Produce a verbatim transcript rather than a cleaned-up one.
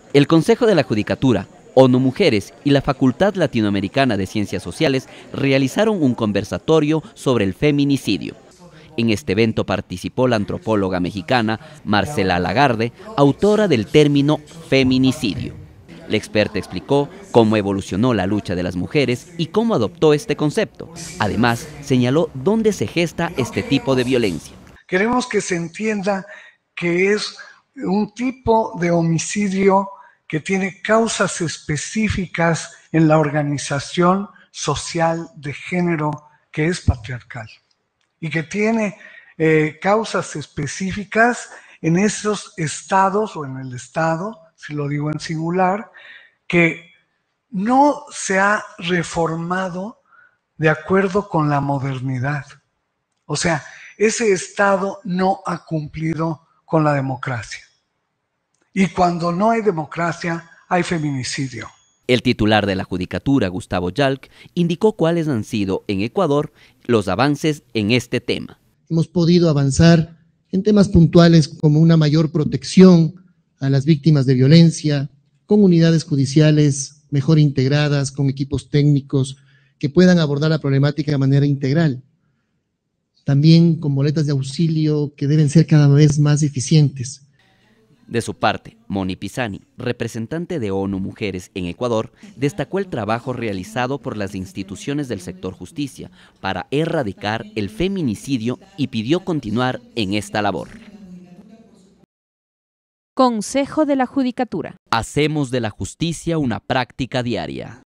El Consejo de la Judicatura, ONU Mujeres y la Facultad Latinoamericana de Ciencias Sociales realizaron un conversatorio sobre el feminicidio. En este evento participó la antropóloga mexicana Marcela Lagarde, autora del término feminicidio. La experta explicó cómo evolucionó la lucha de las mujeres y cómo adoptó este concepto. Además, señaló dónde se gesta este tipo de violencia. Queremos que se entienda que es un tipo de homicidio que tiene causas específicas en la organización social de género que es patriarcal y que tiene eh, causas específicas en esos estados o en el estado, si lo digo en singular, que no se ha reformado de acuerdo con la modernidad. O sea, ese estado no ha cumplido con la democracia. Y cuando no hay democracia, hay feminicidio. El titular de la Judicatura, Gustavo Yalc, indicó cuáles han sido en Ecuador los avances en este tema. Hemos podido avanzar en temas puntuales como una mayor protección a las víctimas de violencia, con unidades judiciales mejor integradas, con equipos técnicos que puedan abordar la problemática de manera integral. También con boletas de auxilio que deben ser cada vez más eficientes. De su parte, Moni Pisani, representante de ONU Mujeres en Ecuador, destacó el trabajo realizado por las instituciones del sector justicia para erradicar el feminicidio y pidió continuar en esta labor. Consejo de la Judicatura. Hacemos de la justicia una práctica diaria.